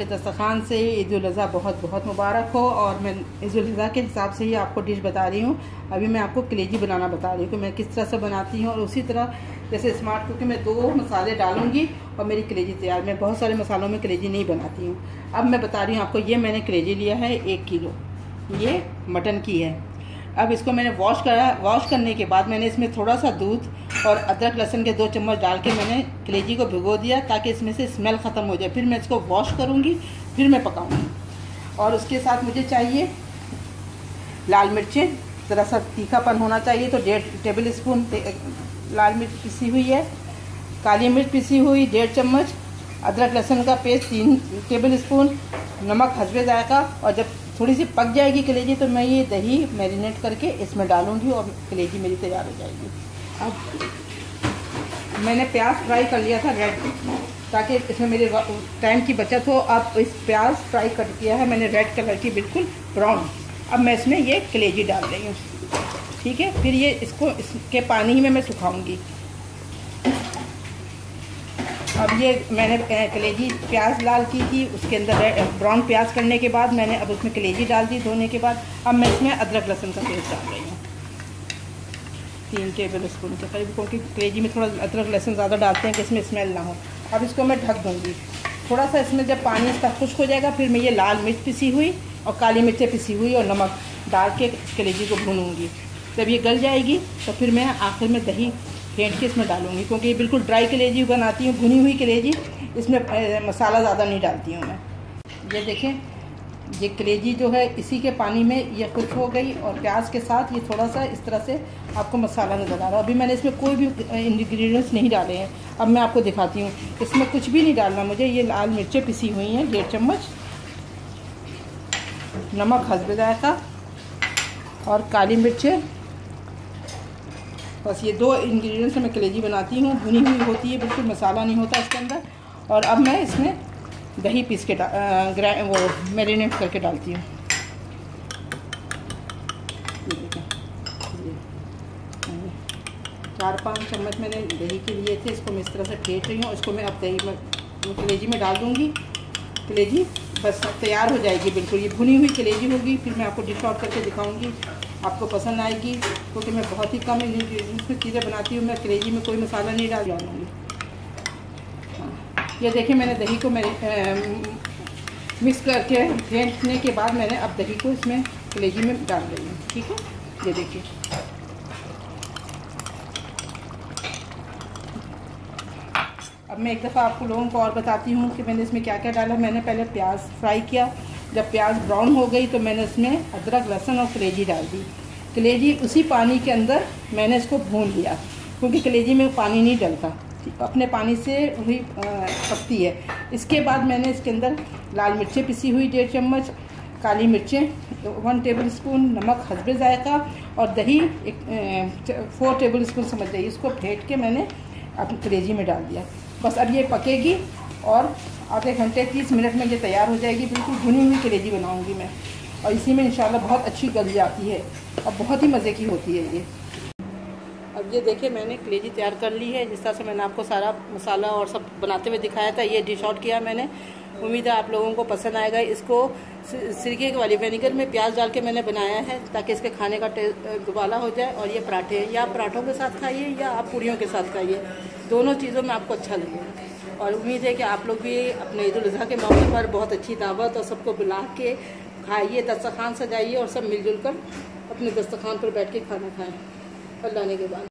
दस्तरखान से ईद उल अज़हा बहुत बहुत मुबारक हो। और मैं ईद उल अज़हा के हिसाब से ही आपको डिश बता रही हूँ। अभी मैं आपको कलेजी बनाना बता रही हूँ कि मैं किस तरह से बनाती हूँ। और उसी तरह जैसे स्मार्ट कुक में 2 मसाले डालूंगी और मेरी कलेजी तैयार। मैं बहुत सारे मसालों में कलेजी नहीं बनाती हूँ। अब मैं बता रही हूँ आपको, ये मैंने कलेजी लिया है 1 किलो, ये मटन की है। अब इसको मैंने वॉश करने के बाद मैंने इसमें थोड़ा सा दूध और अदरक लहसुन के 2 चम्मच डाल के मैंने कलेजी को भिगो दिया ताकि इसमें से स्मेल ख़त्म हो जाए। फिर मैं इसको वॉश करूँगी, फिर मैं पकाऊँगी। और उसके साथ मुझे चाहिए लाल मिर्चें, ज़रा सा तीखापन होना चाहिए, तो 1.5 टेबल स्पून लाल मिर्च पिसी हुई है। काली मिर्च पिसी हुई 1.5 चम्मच, अदरक लहसुन का पेस्ट 3 टेबल स्पून, नमक हस्बे जायका। और जब थोड़ी सी पक जाएगी कलेजी तो मैं ये दही मैरिनेट करके इसमें डालूंगी और कलेजी मेरी तैयार हो जाएगी। अब मैंने प्याज फ्राई कर लिया था रेड, ताकि इसमें मेरे टाइम की बचत हो। अब इस प्याज फ्राई कर किया है मैंने रेड कलर की, बिल्कुल ब्राउन। अब मैं इसमें ये कलेजी डाल रही हूँ, ठीक है। फिर ये इसको इसके पानी में मैं सुखाऊंगी। अब ये मैंने कलेजी प्याज लाल की थी, उसके अंदर ब्राउन प्याज करने के बाद मैंने अब उसमें कलेजी डाल दी धोने के बाद। अब मैं इसमें अदरक लहसुन का पेस्ट डाल रही हूँ 3 टेबल स्पून के करीब, क्योंकि कलेजी में थोड़ा अदरक लहसुन ज़्यादा डालते हैं कि इसमें स्मेल ना हो। अब इसको मैं ढक दूँगी थोड़ा सा। इसमें जब पानी इसका खुश्क हो जाएगा फिर मैं ये लाल मिर्च पिसी हुई और काली मिर्चें पिसी हुई और नमक डाल के कलेजी को भूनूँगी। जब ये गल जाएगी तो फिर मैं आखिर में दही फेंट के इसमें डालूंगी, क्योंकि ये बिल्कुल ड्राई कलेजी बनाती हूँ, भुनी हुई कलेजी। इसमें मसाला ज़्यादा नहीं डालती हूँ मैं। ये देखें, ये कलेजी जो है इसी के पानी में ये खुश हो गई और प्याज के साथ ये थोड़ा सा इस तरह से आपको मसाला नज़र आ रहा है। अभी मैंने इसमें कोई भी इंग्रेडिएंट्स नहीं डाले हैं। अब मैं आपको दिखाती हूँ, इसमें कुछ भी नहीं डालना मुझे। ये लाल मिर्चें पिसी हुई हैं 1.5 चम्मच, नमक हस्बे जायका और काली मिर्चें, बस ये 2 इंग्रेडिएंट्स से मैं कलेजी बनाती हूँ। भुनी हुई होती है, बिल्कुल मसाला नहीं होता इसके अंदर। और अब मैं इसमें दही पीस के वो मैरिनेट करके डालती हूँ। ये देखें, 4-5 चम्मच मैंने दही के लिए थे, इसको मैं इस तरह से फेंट रही हूँ। इसको मैं अब दही में कलेजी में डाल दूँगी। कलेजी बस तैयार हो जाएगी, बिल्कुल ये भुनी हुई कलेजी होगी। फिर मैं आपको डिश आउट करके दिखाऊंगी, आपको पसंद आएगी, क्योंकि मैं बहुत ही कम इंग्रेडिएंट्स चीज़ें बनाती हूँ। मैं कलेजी में कोई मसाला नहीं डालूँगी। ये देखिए, मैंने दही को मिक्स करके फेंटने के बाद मैंने अब दही को इसमें कलेजी में डाल रही हूँ, ठीक है। ये देखिए, अब मैं एक दफ़ा आपको लोगों को और बताती हूँ कि मैंने इसमें क्या क्या डाला। मैंने पहले प्याज फ्राई किया, जब प्याज ब्राउन हो गई तो मैंने इसमें अदरक लहसुन और कलेजी डाल दी। कलेजी उसी पानी के अंदर मैंने इसको भून लिया, क्योंकि कलेजी में पानी नहीं डलता, अपने पानी से वही पकती है। इसके बाद मैंने इसके अंदर लाल मिर्चें पिसी हुई 1.5 चम्मच, काली मिर्चें 1 टेबल स्पून, नमक हस्बे जायका और दही 4 टेबल स्पून समझ जाइए। इसको फेंट के मैंने अपनी कलेजी में डाल दिया। बस अब ये पकेगी और आधे घंटे 30 मिनट में ये तैयार हो जाएगी। बिल्कुल भुनी हुई कलेजी बनाऊंगी मैं, और इसी में इंशाल्लाह बहुत अच्छी गल जाती है और बहुत ही मज़े की होती है ये। अब ये देखिए, मैंने कलेजी तैयार कर ली है। जिस तरह से मैंने आपको सारा मसाला और सब बनाते हुए दिखाया था, ये डिश आउट किया मैंने। उम्मीद है आप लोगों को पसंद आएगा। इसको सिरके वाली विनेगर में प्याज डाल के मैंने बनाया है, ताकि इसके खाने का टेस्ट दुबाला हो जाए। और ये पराठे या आप पराठों के साथ खाइए या आप पूरियों के साथ खाइए, दोनों चीज़ों में आपको अच्छा लगेगा। और उम्मीद है कि आप लोग भी अपने ईद उल अज़हा के मौके पर बहुत अच्छी दावत और सबको बुला के खाइए, दस्तरखान सजाइए और सब मिलजुल कर अपने दस्तरखान पर बैठ के खाना खाएँ अल्लाह ने के बाद।